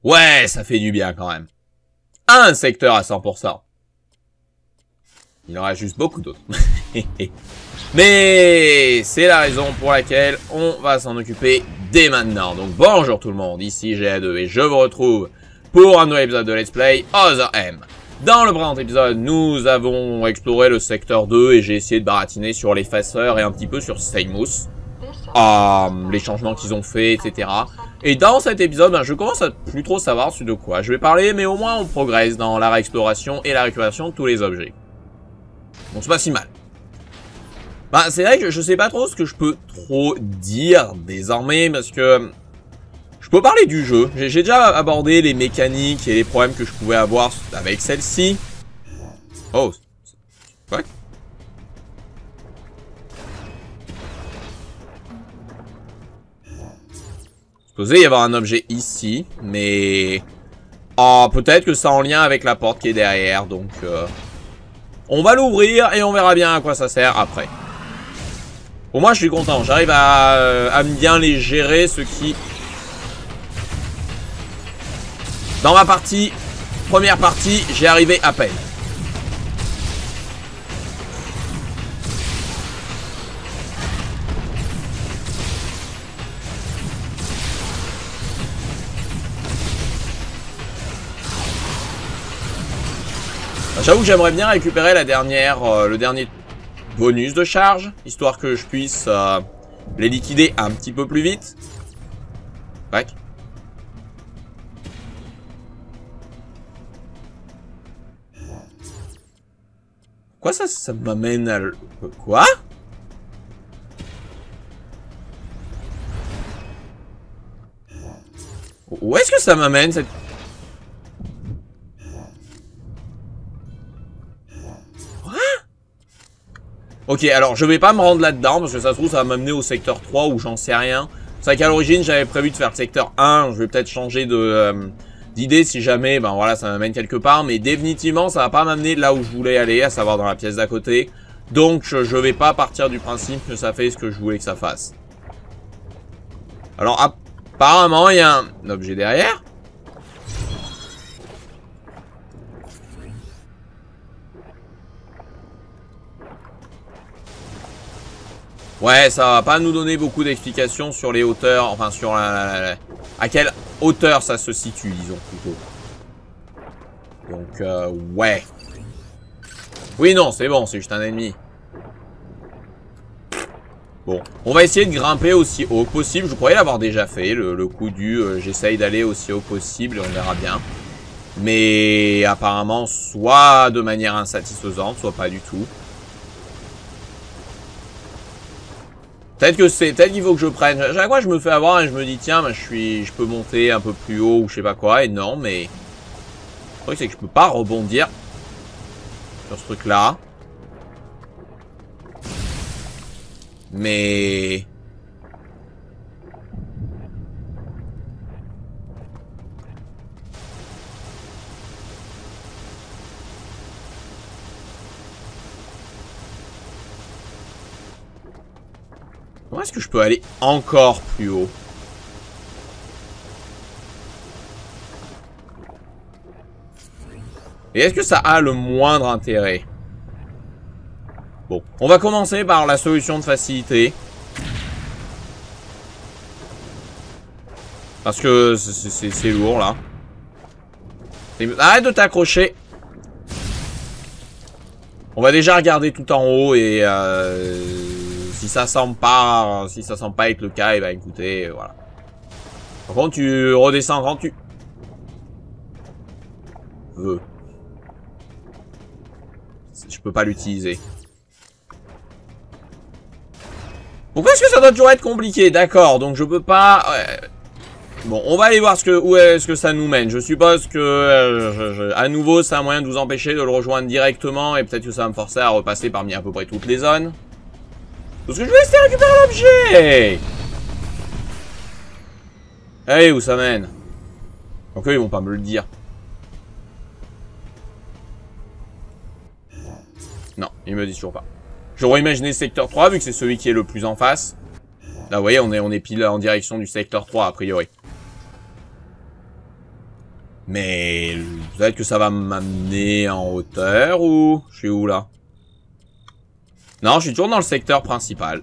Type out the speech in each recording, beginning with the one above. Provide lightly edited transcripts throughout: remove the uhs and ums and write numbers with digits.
Ouais, ça fait du bien quand même. Un secteur à 100%. Il en reste juste beaucoup d'autres. Mais c'est la raison pour laquelle on va s'en occuper dès maintenant. Donc bonjour tout le monde, ici GA2 et je vous retrouve pour un nouvel épisode de Let's Play Other M. Dans le précédent épisode, nous avons exploré le secteur 2 et j'ai essayé de baratiner sur l'effaceur et un petit peu sur Seamus. Les changements qu'ils ont fait, etc. Et dans cet épisode, je commence à plus trop savoir de quoi je vais parler, mais au moins on progresse dans la réexploration et la récupération de tous les objets. Donc c'est pas si mal. C'est vrai que je sais pas trop ce que je peux trop dire désormais, parce que je peux parler du jeu. J'ai déjà abordé les mécaniques et les problèmes que je pouvais avoir avec celle-ci. Oh, fuck. Supposé y avoir un objet ici, mais... Oh, peut-être que c'est en lien avec la porte qui est derrière, donc... On va l'ouvrir et on verra bien à quoi ça sert après. Pour moi, je suis content. J'arrive à bien les gérer, ce qui... Dans ma partie, première partie, j'y arrivais à peine. J'avoue que j'aimerais bien récupérer la dernière, le dernier bonus de charge, histoire que je puisse les liquider un petit peu plus vite. Tac. Quoi ça m'amène à... Quoi? Où est-ce que ça m'amène cette... Ok, alors je vais pas me rendre là-dedans, parce que ça se trouve ça va m'amener au secteur 3 ou j'en sais rien. C'est vrai qu'à l'origine j'avais prévu de faire le secteur 1, je vais peut-être changer de d'idée si jamais, ben voilà, ça m'amène quelque part. Mais définitivement ça va pas m'amener là où je voulais aller, à savoir dans la pièce d'à côté. Donc je vais pas partir du principe que ça fait ce que je voulais que ça fasse. Alors apparemment il y a un objet derrière. Ouais, ça va pas nous donner beaucoup d'explications sur les hauteurs, enfin sur à quelle hauteur ça se situe, disons plutôt. Donc, ouais. Oui, non, c'est bon, c'est juste un ennemi. Bon, on va essayer de grimper aussi haut que possible. Je croyais l'avoir déjà fait, le coup du j'essaye d'aller aussi haut possible et on verra bien. Mais apparemment, soit de manière insatisfaisante, soit pas du tout. Peut-être qu'il faut que je prenne. À chaque fois, je me fais avoir et je me dis, tiens, ben, je peux monter un peu plus haut ou je sais pas quoi. Et non, mais le truc, c'est que je peux pas rebondir sur ce truc-là. Mais... Comment est-ce que je peux aller encore plus haut? Et est-ce que ça a le moindre intérêt? Bon, on va commencer par la solution de facilité. Parce que c'est lourd, là. Arrête de t'accrocher. On va déjà regarder tout en haut et... si ça semble pas être le cas, et bah écoutez, voilà. Par contre, tu redescends quand tu veux. Je peux pas l'utiliser. Pourquoi est-ce que ça doit toujours être compliqué? D'accord, donc je peux pas... Ouais. Bon, on va aller voir où est-ce que ça nous mène. Je suppose que, à nouveau, c'est un moyen de vous empêcher de le rejoindre directement et peut-être que ça va me forcer à repasser parmi à peu près toutes les zones. Parce que je vais essayer de récupérer l'objet. Hey, où ça mène? Donc eux, ils vont pas me le dire. Non, ils me disent toujours pas. J'aurais imaginé secteur 3, vu que c'est celui qui est le plus en face. Là, vous voyez, on est pile en direction du secteur 3, a priori. Mais peut-être que ça va m'amener en hauteur ou... Je suis où là? Non, je suis toujours dans le secteur principal.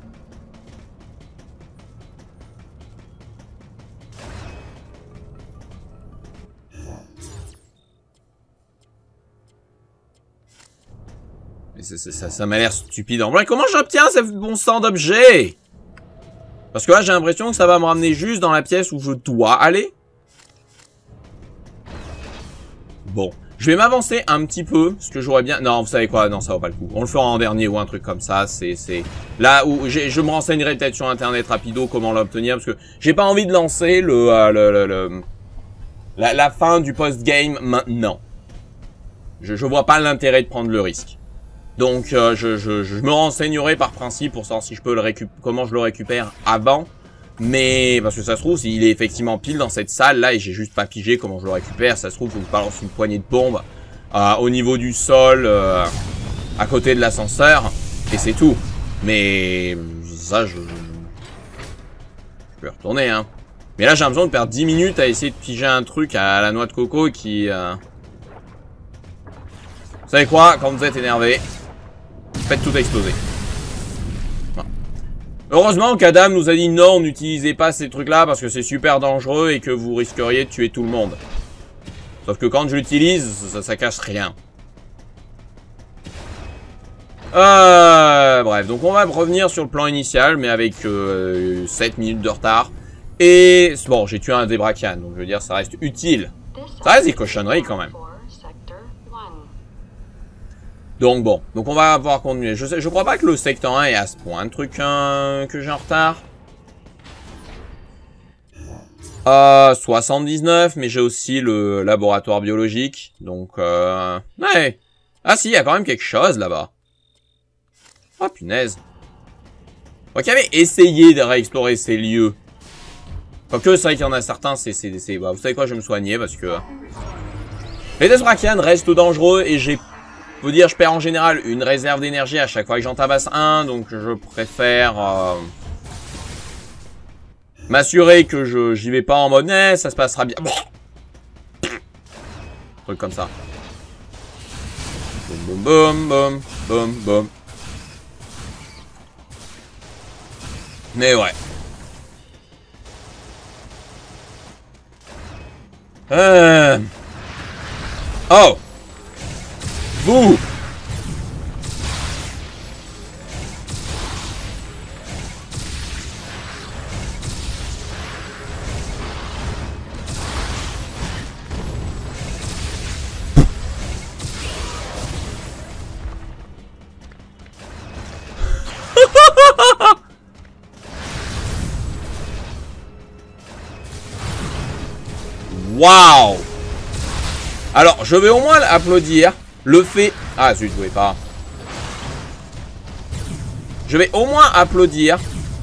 Mais ça m'a l'air stupide. En vrai, comment j'obtiens ce bon sang d'objets? Parce que là, j'ai l'impression que ça va me ramener juste dans la pièce où je dois aller. Bon. Je vais m'avancer un petit peu, parce que j'aurais bien... Non, vous savez quoi? Non, ça vaut pas le coup. On le fera en dernier ou un truc comme ça. C'est là où je me renseignerai peut-être sur Internet rapido comment l'obtenir, parce que j'ai pas envie de lancer la fin du post-game maintenant. Je vois pas l'intérêt de prendre le risque. Donc, je me renseignerai par principe pour savoir si je peux comment je le récupère avant. Mais, parce que ça se trouve, s'il est effectivement pile dans cette salle là et j'ai juste pas pigé comment je le récupère, ça se trouve, faut que je balance une poignée de bombes au niveau du sol, à côté de l'ascenseur, et c'est tout. Mais, ça, je peux retourner, hein. Mais là, j'ai l'impression de perdre 10 minutes à essayer de piger un truc à la noix de coco qui... Vous savez quoi? Quand vous êtes énervé, faites tout exploser. Heureusement qu'Adam nous a dit non, n'utilisez pas ces trucs-là parce que c'est super dangereux et que vous risqueriez de tuer tout le monde. Sauf que quand je l'utilise, ça cache rien. Bref, donc on va revenir sur le plan initial, mais avec 7 minutes de retard. Et bon, j'ai tué un Debrakyan, donc je veux dire, ça reste utile. Ça reste des cochonneries quand même. Donc bon, donc on va pouvoir continuer. Je crois pas que le secteur 1 est à ce point de truc que j'ai en retard. 79, mais j'ai aussi le laboratoire biologique. Donc, ouais. Ah si, il y a quand même quelque chose là-bas. Oh punaise. Moi qui avais essayé de réexplorer ces lieux. Quoique, c'est vrai qu'il y en a certains, bah, vous savez quoi, je vais me soigner parce que... Les Debrakyan restent dangereux et j'ai... Faut dire, je perds en général une réserve d'énergie à chaque fois que j'en tabasse un, donc je préfère m'assurer que j'y vais pas en mode ça se passera bien. Truc comme ça. Boum boum boum boum boum. Mais ouais. Oh. Vous. Waouh. Alors, je vais au moins applaudir le fait... Ah zut, je pouvais pas. Je vais au moins applaudir.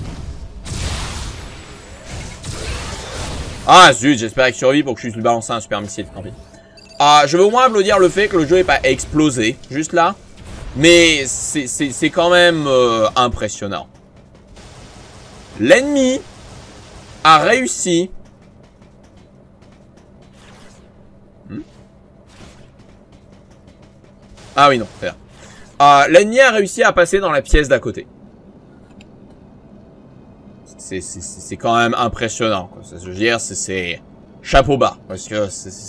Ah zut, j'espérais qu'il survit pour que je puisse lui balancer un super missile. Tant pis. Je vais au moins applaudir le fait que le jeu n'ait pas explosé. Juste là. Mais c'est quand même impressionnant. L'ennemi a réussi... Ah oui, non, c'est là. L'ennemi a réussi à passer dans la pièce d'à côté. C'est quand même impressionnant, quoi. Je veux dire, c'est chapeau bas. Parce que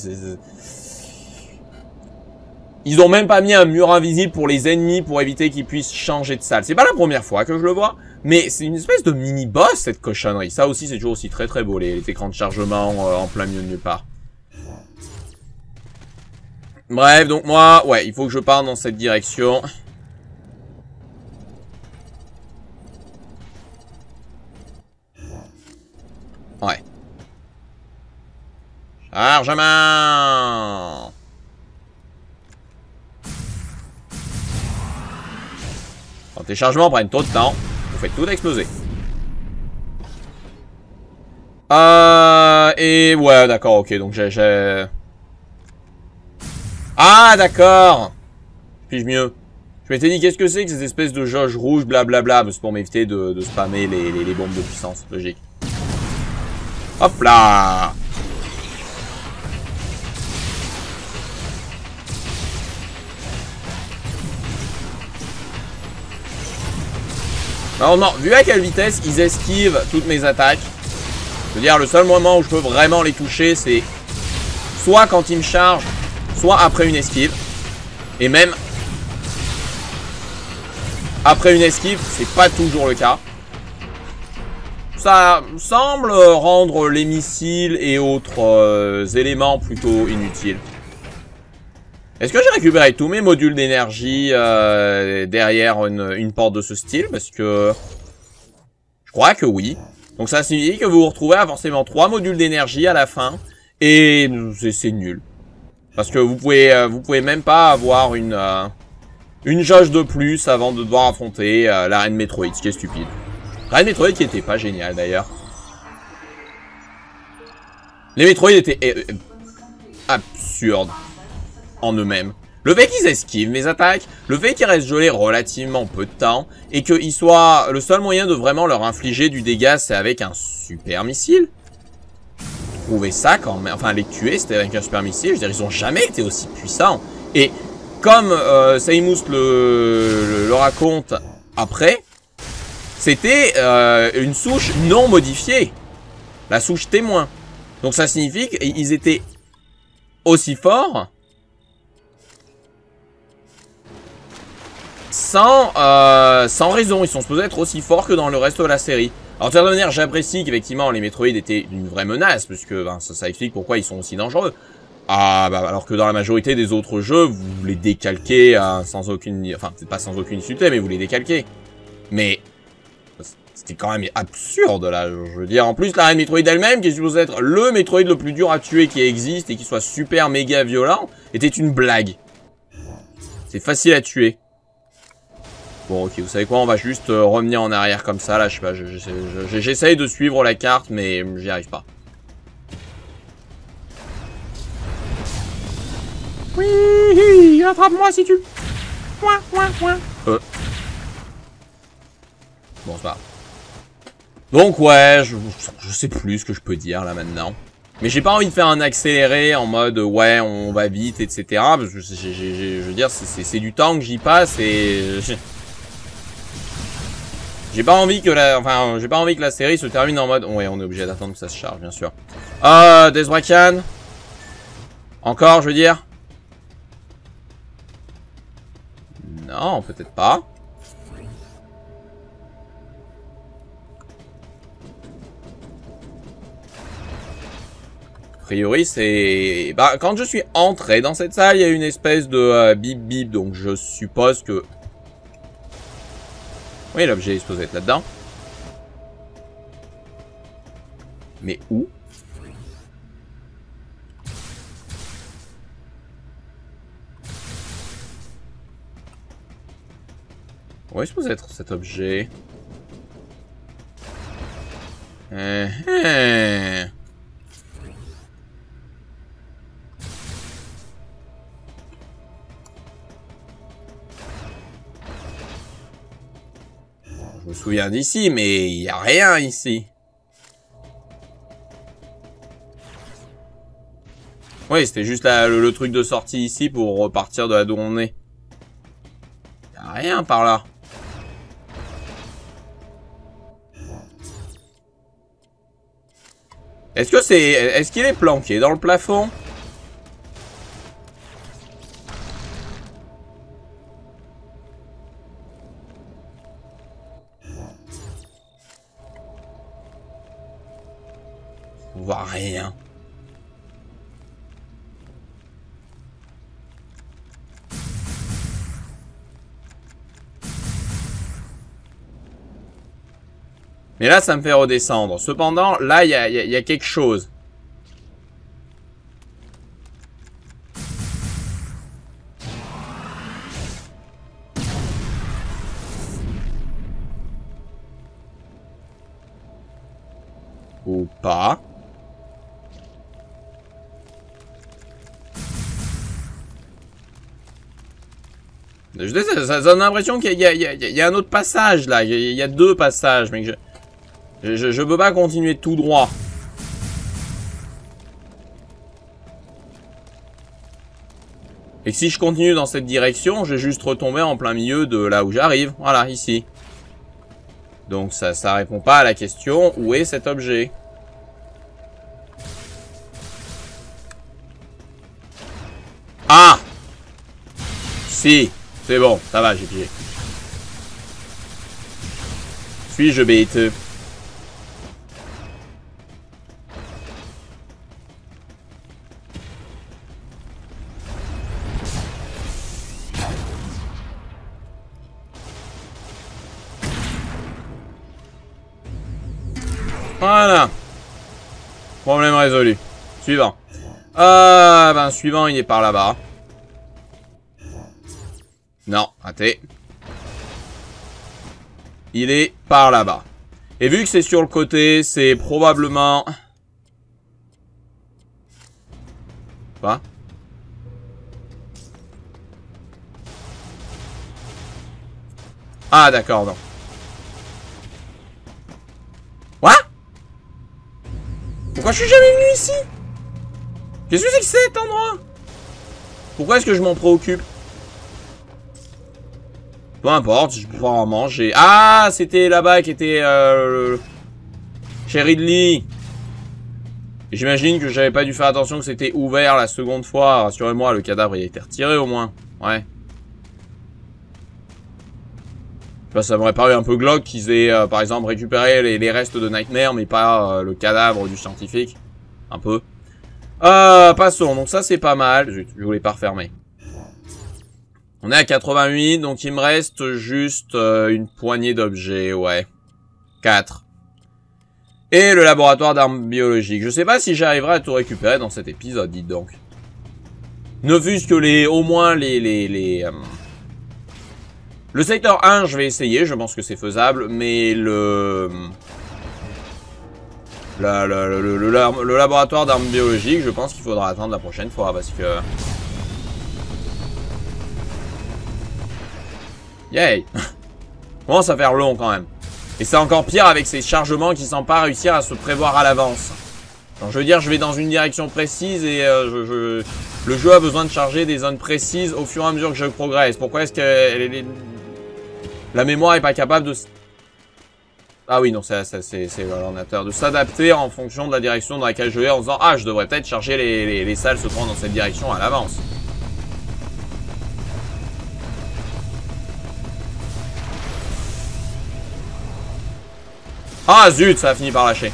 ils ont même pas mis un mur invisible pour les ennemis pour éviter qu'ils puissent changer de salle. C'est pas la première fois que je le vois, mais c'est une espèce de mini-boss, cette cochonnerie. Ça aussi, c'est toujours aussi très très beau, les écrans de chargement en plein milieu de nulle part. Bref, donc moi, ouais, il faut que je parte dans cette direction. Ouais. Chargement. Quand tes chargements prennent trop de temps, vous faites tout exploser. Et ouais, d'accord, ok, donc j'ai... Ah, d'accord. Puis-je mieux? Je m'étais dit, qu'est-ce que c'est que ces espèces de jauge rouge, blablabla, c'est pour m'éviter de spammer les bombes de puissance, logique. Hop là. Normalement, vu à quelle vitesse ils esquivent toutes mes attaques, je veux dire, le seul moment où je peux vraiment les toucher, c'est soit quand ils me chargent, soit après une esquive. Et même après une esquive, c'est pas toujours le cas. Ça semble rendre les missiles et autres éléments plutôt inutiles. Est-ce que j'ai récupéré tous mes modules d'énergie derrière une porte de ce style? Parce que je crois que oui. Donc ça signifie que vous vous retrouvez à forcément 3 modules d'énergie à la fin. Et c'est nul. Parce que vous pouvez même pas avoir une jauge de plus avant de devoir affronter la reine Metroid, ce qui est stupide. La reine Metroid qui était pas géniale d'ailleurs. Les Metroid étaient absurdes en eux-mêmes. Le fait qu'ils esquivent mes attaques, le fait qu'ils restent gelés relativement peu de temps, et qu'ils soient le seul moyen de vraiment leur infliger du dégât, c'est avec un super missile. Trouver ça quand même, enfin les tuer, c'était avec un super missile, je veux dire, ils ont jamais été aussi puissants. Et comme Seimus le raconte après, c'était une souche non modifiée, la souche témoin. Donc ça signifie qu'ils étaient aussi forts sans raison. Ils sont supposés être aussi forts que dans le reste de la série. Alors de toute manière, j'apprécie qu'effectivement les Metroid étaient une vraie menace, parce que ben, ça explique pourquoi ils sont aussi dangereux. Ah, bah, alors que dans la majorité des autres jeux, vous les décalquez sans aucune... Enfin, peut-être pas sans aucune difficulté, mais vous les décalquez. Mais c'était quand même absurde, là. Je veux dire, en plus, la reine Metroid elle-même, qui est supposée être le Metroid le plus dur à tuer qui existe, et qui soit super méga violent, était une blague. C'est facile à tuer. Bon, ok, vous savez quoi, on va juste revenir en arrière comme ça, là, je sais pas, j'essaye de suivre la carte, mais j'y arrive pas. Oui, attrape-moi si tu... Bon, c'est pas... Donc, ouais, je sais plus ce que je peux dire, là, maintenant. Mais j'ai pas envie de faire un accéléré en mode, ouais, on va vite, etc. Parce que je veux dire, c'est du temps que j'y passe et... J'ai pas envie que la série se termine en mode... Ouais, on est obligé d'attendre que ça se charge, bien sûr. Dezbrakan. Encore, je veux dire. Non, peut-être pas. A priori, c'est... Bah, quand je suis entré dans cette salle, il y a une espèce de bip bip, donc je suppose que... Oui, l'objet est supposé être là-dedans. Mais où? Où est supposé être cet objet? Je me souviens d'ici, mais il n'y a rien ici. Oui, c'était juste le truc de sortie ici pour repartir de là d'où on est. Il n'y a rien par là. Est-ce qu'il est planqué dans le plafond? On voit rien. Mais là, ça me fait redescendre. Cependant, là, il y a quelque chose. Ou pas. Ça donne l'impression qu'il y a un autre passage là. Il y a deux passages, mais je peux pas continuer tout droit. Et si je continue dans cette direction, je vais juste retomber en plein milieu de là où j'arrive. Voilà, ici. Donc ça répond pas à la question, où est cet objet? Ah! Si, c'est bon, ça va, j'ai pigé. Suis-je bête? Voilà. Problème résolu. Suivant. Ben suivant, il est par là-bas. Non, raté. Il est par là-bas. Et vu que c'est sur le côté, c'est probablement... Quoi? Ah, d'accord, non. Quoi? Pourquoi je suis jamais venu ici? Qu'est-ce que c'est que cet endroit? Pourquoi est-ce que je m'en préoccupe? Peu importe, je peux pouvoir en manger. Ah, c'était là-bas qui était chez Ridley. J'imagine que j'avais pas dû faire attention que c'était ouvert la seconde fois. Rassurez-moi, le cadavre il a été retiré au moins. Ouais. Enfin, ça m'aurait paru un peu glauque qu'ils aient par exemple récupéré les restes de Nightmare, mais pas le cadavre du scientifique. Un peu. Passons. Donc ça c'est pas mal. Je voulais pas refermer. On est à 88, donc il me reste juste une poignée d'objets, ouais. 4. Et le laboratoire d'armes biologiques. Je sais pas si j'arriverai à tout récupérer dans cet épisode, dites donc. Ne fût-ce que au moins le secteur 1, je vais essayer, je pense que c'est faisable, mais le laboratoire d'armes biologiques, je pense qu'il faudra attendre la prochaine fois, parce que... Yay. Commence à faire long quand même. Et c'est encore pire avec ces chargements qui semblent pas réussir à se prévoir à l'avance. Donc je veux dire, je vais dans une direction précise et le jeu a besoin de charger des zones précises au fur et à mesure que je progresse. Pourquoi est-ce que la mémoire est pas capable de... Ah oui, non, c'est l'ordinateur. De s'adapter en fonction de la direction dans laquelle je vais en disant « Ah, je devrais peut-être charger les salles se trouvant dans cette direction à l'avance. » Ah zut, ça a fini par lâcher.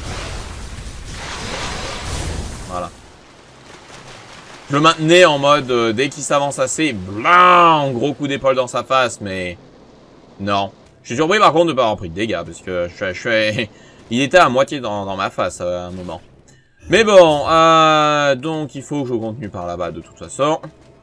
Voilà. Je le maintenais en mode, dès qu'il s'avance assez, blam, gros coup d'épaule dans sa face, mais... Non. Je suis surpris par contre de ne pas avoir pris de dégâts, parce que il était à moitié dans ma face à un moment. Mais bon, donc il faut que je continue par là-bas de toute façon.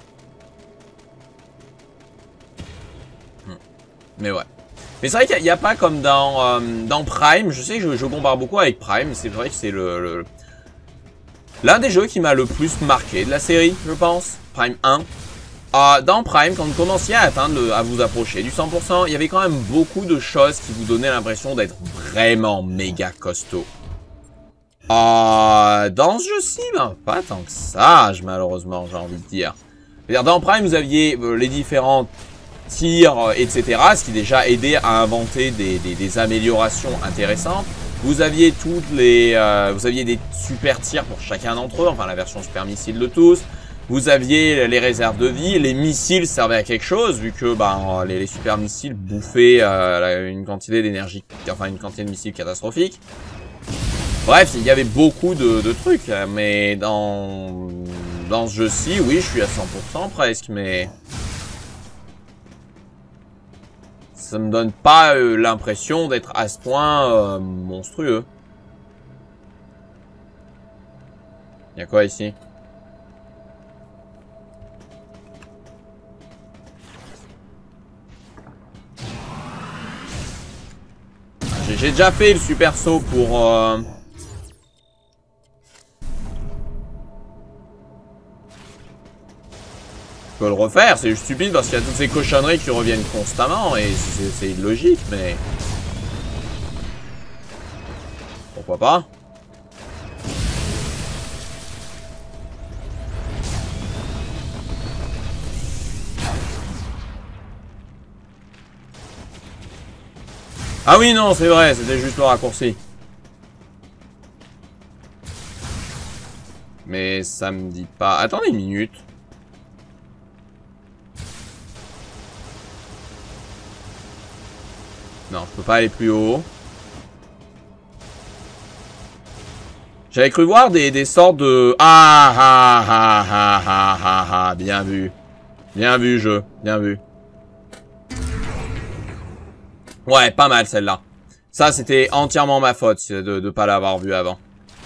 Mais ouais. Mais c'est vrai qu'il n'y a pas comme dans Prime. Je sais que je compare beaucoup avec Prime. C'est vrai que c'est l'un des jeux qui m'a le plus marqué de la série, je pense. Prime 1. Dans Prime, quand vous commenciez à vous approcher du 100%, il y avait quand même beaucoup de choses qui vous donnaient l'impression d'être vraiment méga costaud. Dans ce jeu-ci, ben, pas tant que ça, malheureusement, j'ai envie de dire. C'est-à-dire, dans Prime, vous aviez les différentes tirs, etc. Ce qui déjà aidait à inventer des améliorations intéressantes. Vous aviez vous aviez des super tirs pour chacun d'entre eux, enfin la version super missile de tous. Vous aviez les réserves de vie, les missiles servaient à quelque chose, vu que ben, les super missiles bouffaient une quantité d'énergie, enfin une quantité de missiles catastrophique. Bref, il y avait beaucoup de trucs, mais dans ce jeu-ci, oui, je suis à 100% presque, mais... Ça me donne pas l'impression d'être à ce point monstrueux. Il y a quoi ici? J'ai déjà fait le super saut pour... Je peux le refaire, c'est juste stupide parce qu'il y a toutes ces cochonneries qui reviennent constamment et c'est illogique, mais... Pourquoi pas? Ah oui, non, c'est vrai, c'était juste le raccourci. Mais ça me dit pas... Attendez une minute. Non, je peux pas aller plus haut. J'avais cru voir des sortes de... Ah, bien vu. Bien vu, jeu. Bien vu. Ouais, pas mal celle-là. Ça, c'était entièrement ma faute de pas l'avoir vu avant.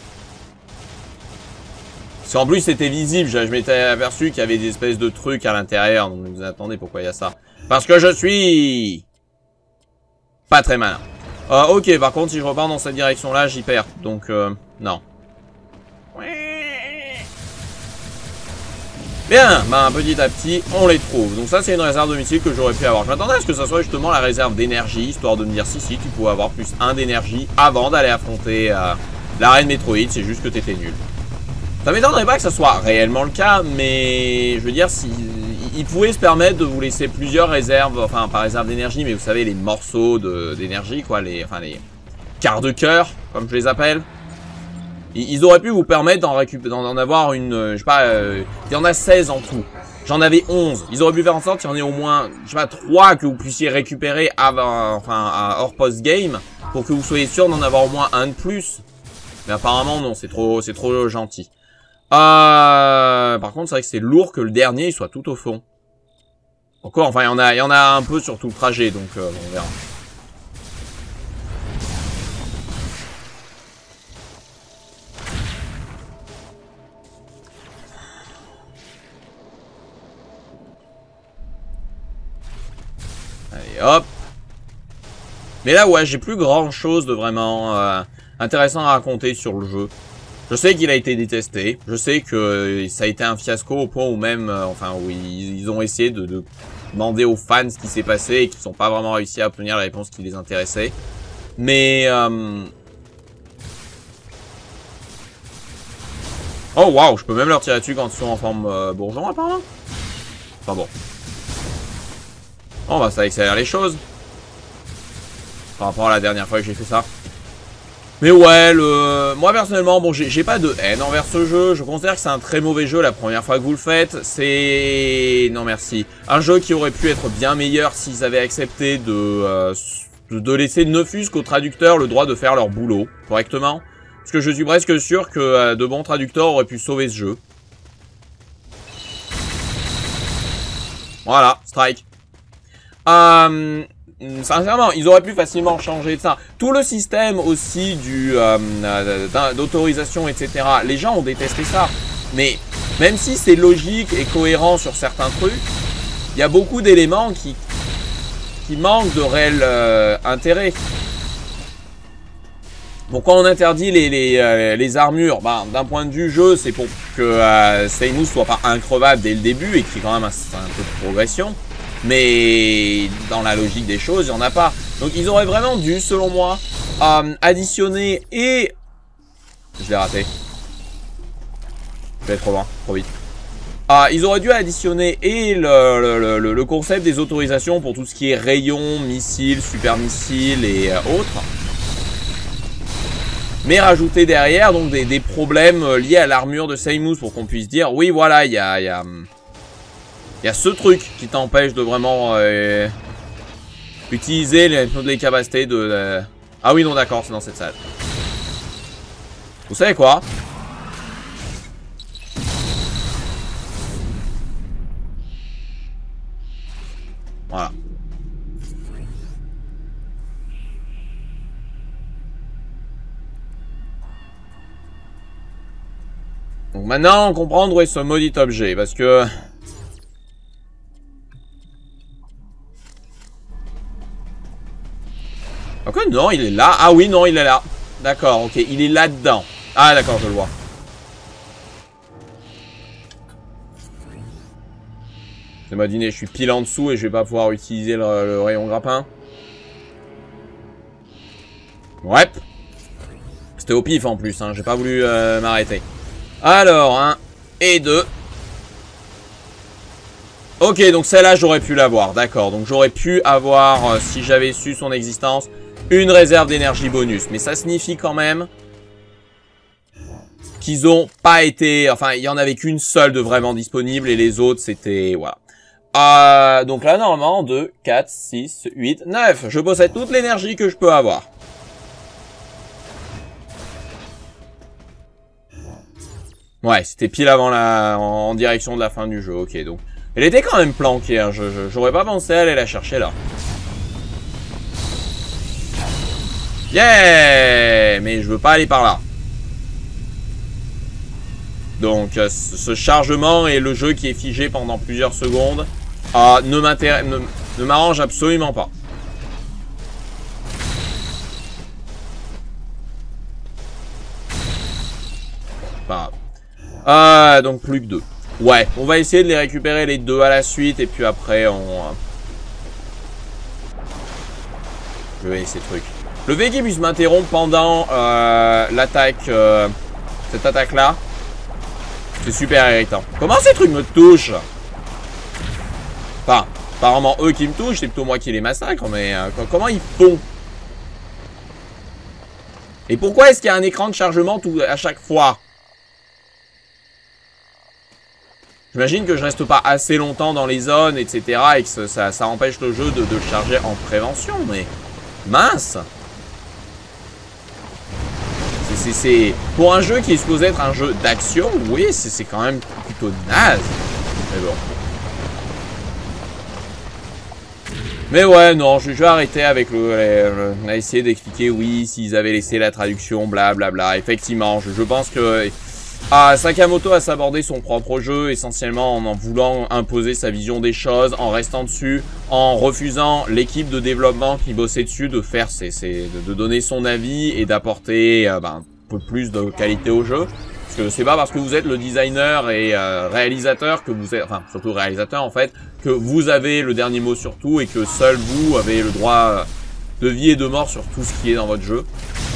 Parce qu'en plus, c'était visible. Je m'étais aperçu qu'il y avait des espèces de trucs à l'intérieur. Donc, vous attendez, pourquoi il y a ça? Parce que je suis... pas très malin. Ok, par contre, si je repars dans cette direction-là, j'y perds. Donc, non. Bien, bah petit à petit, on les trouve. Donc ça, c'est une réserve de missiles que j'aurais pu avoir. Je m'attendais à ce que ça soit justement la réserve d'énergie, histoire de me dire si, tu pouvais avoir plus 1 d'énergie avant d'aller affronter l'arène Metroid. C'est juste que t'étais nul. Ça m'étonnerait pas que ça soit réellement le cas, mais je veux dire, si il pouvait se permettre de vous laisser plusieurs réserves, enfin pas réserves d'énergie, mais vous savez, les morceaux d'énergie, quoi, les quarts de cœur, comme je les appelle. Ils auraient pu vous permettre d'en avoir une, je sais pas, il y en a 16 en tout. J'en avais 11. Ils auraient pu faire en sorte qu'il y en ait au moins, je sais pas, 3 que vous puissiez récupérer avant, hors post-game, pour que vous soyez sûr d'en avoir au moins un de plus. Mais apparemment non, c'est trop gentil. Par contre, c'est vrai que c'est lourd que le dernier il soit tout au fond. Encore, enfin, il y en a un peu sur tout le trajet, donc on verra. Allez, hop. Mais là, ouais, j'ai plus grand chose de vraiment intéressant à raconter sur le jeu. Je sais qu'il a été détesté. Je sais que ça a été un fiasco au point où même, où ils ont essayé de demander aux fans ce qui s'est passé et qu'ils n'ont pas vraiment réussi à obtenir la réponse qui les intéressait. Mais... Oh waouh, je peux même leur tirer dessus quand ils sont en forme bourgeon apparemment. Enfin bon. Bon bah ça accélère les choses. Par rapport à la dernière fois que j'ai fait ça. Mais ouais, moi personnellement, bon, j'ai pas de haine envers ce jeu. Je considère que c'est un très mauvais jeu la première fois que vous le faites. C'est... Non merci. Un jeu qui aurait pu être bien meilleur s'ils avaient accepté de laisser ne fût-ce qu'aux traducteurs le droit de faire leur boulot correctement. Parce que je suis presque sûr que de bons traducteurs auraient pu sauver ce jeu. Voilà, strike. Sincèrement, ils auraient pu facilement changer ça. Tout le système aussi d'autorisation, etc. Les gens ont détesté ça. Mais même si c'est logique et cohérent sur certains trucs, il y a beaucoup d'éléments qui manquent de réel intérêt. Pourquoi on interdit les armures? Ben, d'un point de vue jeu, c'est pour que Seimus soit pas increvable dès le début et qu'il y ait quand même un peu de progression. Mais dans la logique des choses, il n'y en a pas. Donc ils auraient vraiment dû, selon moi, additionner et... Je l'ai raté. Je vais aller trop loin, trop vite. Ils auraient dû additionner et le concept des autorisations pour tout ce qui est rayons, missiles, super missiles et autres. Mais rajouter derrière donc des problèmes liés à l'armure de Seimus pour qu'on puisse dire, oui voilà, il y a ce truc qui t'empêche de vraiment utiliser les capacités de... Ah oui, non, d'accord, c'est dans cette salle. Vous savez quoi? Voilà. Donc maintenant, on comprend où est ce maudit objet, parce que... Pourquoi non, il est là. Ah oui, non, il est là. D'accord, ok, il est là-dedans. Ah d'accord, je le vois. C'est ma dîner, je suis pile en dessous et je vais pas pouvoir utiliser le rayon grappin. Ouais. C'était au pif en plus, hein, j'ai pas voulu m'arrêter. Alors, 1 et 2. Ok, donc celle-là, j'aurais pu l'avoir, d'accord. Donc j'aurais pu avoir, si j'avais su son existence, une réserve d'énergie bonus. Mais ça signifie quand même qu'ils ont pas été... Enfin, il y en avait qu'une seule de vraiment disponible et les autres, c'était... Voilà. Donc là, normalement, 2, 4, 6, 8, 9. Je possède toute l'énergie que je peux avoir. Ouais, c'était pile avant en direction de la fin du jeu. Ok, donc... Elle était quand même planquée, hein. J'aurais pas pensé à aller la chercher là. Yeah! Mais je veux pas aller par là. Donc, ce chargement et le jeu qui est figé pendant plusieurs secondes ne m'arrange absolument pas. Pas grave. Donc plus que 2. Ouais, on va essayer de les récupérer les 2 à la suite et puis après on... Je vais essayer ce truc. Le fait qu'il puisse m'interrompre pendant l'attaque, cette attaque-là, c'est super irritant. Comment ces trucs me touchent? Enfin, apparemment eux qui me touchent, c'est plutôt moi qui les massacre, mais comment ils font? Et pourquoi est-ce qu'il y a un écran de chargement à chaque fois? J'imagine que je reste pas assez longtemps dans les zones, etc. et que ça empêche le jeu de le charger en prévention, mais... Mince! C'est pour un jeu qui est supposé être un jeu d'action, oui, c'est quand même plutôt naze. Mais bon. Mais ouais, non, je vais arrêter avec on a essayé d'expliquer, oui, s'ils avaient laissé la traduction, blablabla. Effectivement, je pense que Sakamoto a sabordé son propre jeu, essentiellement en voulant imposer sa vision des choses, en restant dessus, en refusant l'équipe de développement qui bossait dessus de faire de donner son avis et d'apporter un peu plus de qualité au jeu. Parce que c'est pas parce que vous êtes le designer et réalisateur que vous êtes, enfin surtout réalisateur en fait, que vous avez le dernier mot sur tout et que seul vous avez le droit de vie et de mort sur tout ce qui est dans votre jeu.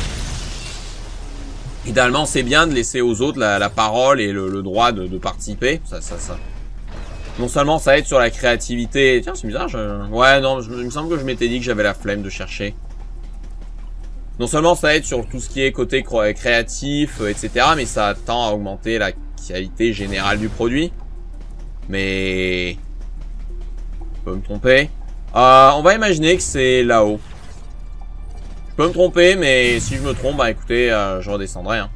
Idéalement, c'est bien de laisser aux autres la parole et le droit de participer. Ça. Non seulement ça aide sur la créativité. Tiens, c'est bizarre. Ouais, non, il me semble que je m'étais dit que j'avais la flemme de chercher. Non seulement ça aide sur tout ce qui est côté créatif, etc. Mais ça tend à augmenter la qualité générale du produit. Mais... Je peux me tromper. On va imaginer que c'est là-haut. Je peux me tromper, mais si je me trompe, bah écoutez, je redescendrai. Hein.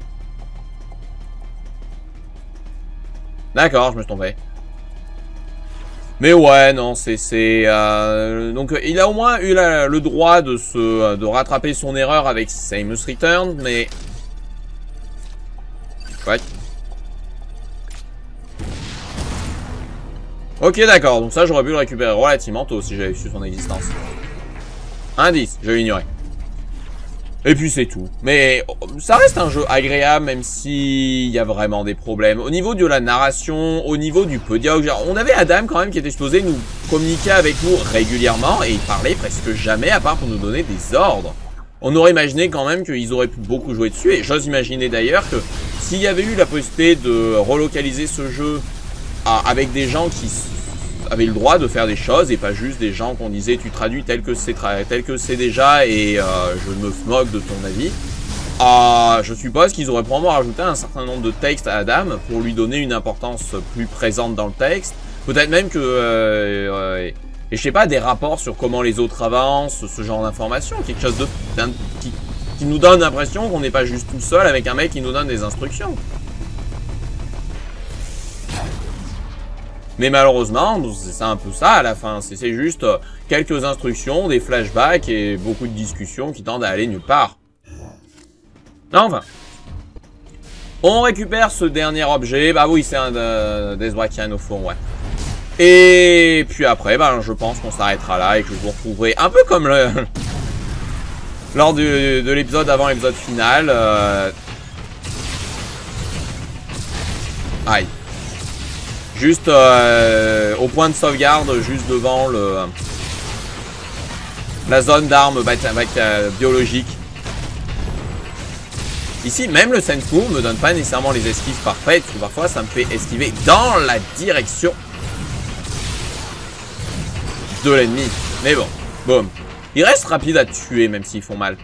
D'accord, je me suis trompé. Mais ouais, non, donc il a au moins eu le droit de rattraper son erreur avec Samus Return, mais... Ouais. Ok, d'accord, donc ça j'aurais pu le récupérer relativement tôt si j'avais su son existence. Indice, je vais ignorer. Et puis c'est tout. Mais ça reste un jeu agréable même s'il y a vraiment des problèmes. Au niveau de la narration, au niveau du peu dialogue, on avait Adam quand même qui était supposé nous communiquer avec nous régulièrement et il parlait presque jamais à part pour nous donner des ordres. On aurait imaginé quand même qu'ils auraient pu beaucoup jouer dessus et j'ose imaginer d'ailleurs que s'il y avait eu la possibilité de relocaliser ce jeu avec des gens qui avaient le droit de faire des choses et pas juste des gens qu'on disait tu traduis tel que c'est déjà et je me moque de ton avis. Je suppose qu'ils auraient probablement rajouté un certain nombre de textes à Adam pour lui donner une importance plus présente dans le texte. Peut-être même que, et je sais pas, des rapports sur comment les autres avancent, ce genre d'informations, quelque chose qui nous donne l'impression qu'on n'est pas juste tout seul avec un mec qui nous donne des instructions. Mais malheureusement, c'est un peu ça à la fin. C'est juste quelques instructions, des flashbacks et beaucoup de discussions qui tendent à aller nulle part. Enfin. On récupère ce dernier objet. Bah oui, c'est un Dezbrakian au fond, ouais. Et puis après, bah, je pense qu'on s'arrêtera là et que je vous retrouverai un peu comme lors de l'épisode avant l'épisode final. Aïe. Juste au point de sauvegarde, juste devant la zone d'armes biologiques. Ici, même le Sense Move me donne pas nécessairement les esquives parfaites, parce que parfois ça me fait esquiver dans la direction de l'ennemi. Mais bon, boum. Ils restent rapides à tuer, même s'ils font mal.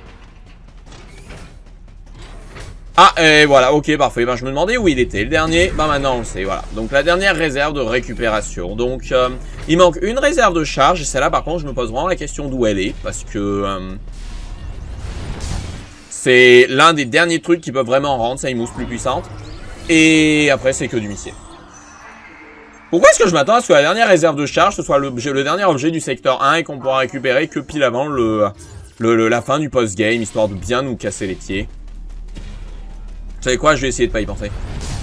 Ah, et voilà, ok, parfait. Ben, je me demandais où il était, le dernier. Bah, maintenant, on le sait, voilà. Donc, la dernière réserve de récupération. Donc, il manque une réserve de charge. Et celle-là, par contre, je me pose vraiment la question d'où elle est. Parce que... c'est l'un des derniers trucs qui peuvent vraiment rendre Seimous plus puissante. Et après, c'est que du missile. Pourquoi est-ce que je m'attends à ce que la dernière réserve de charge, ce soit le dernier objet du secteur 1 et qu'on pourra récupérer que pile avant la fin du post-game, histoire de bien nous casser les pieds. Vous savez quoi, je vais essayer de pas y penser.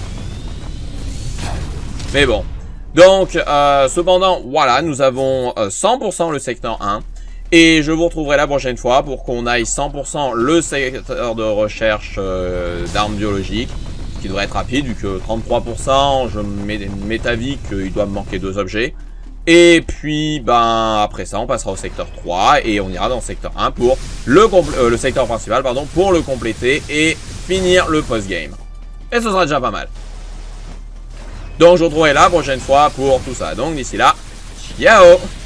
Mais bon. Donc, cependant, voilà, nous avons 100% le secteur 1. Et je vous retrouverai la prochaine fois pour qu'on aille 100% le secteur de recherche d'armes biologiques. Ce qui devrait être rapide, vu que 33%, je mets avis qu'il doit me manquer 2 objets. Et puis, ben, après ça, on passera au secteur 3 et on ira dans le secteur 1 pour le secteur principal, pardon, pour le compléter et finir le post-game. Et ce sera déjà pas mal. Donc, je vous retrouverai la prochaine fois pour tout ça. Donc, d'ici là, ciao!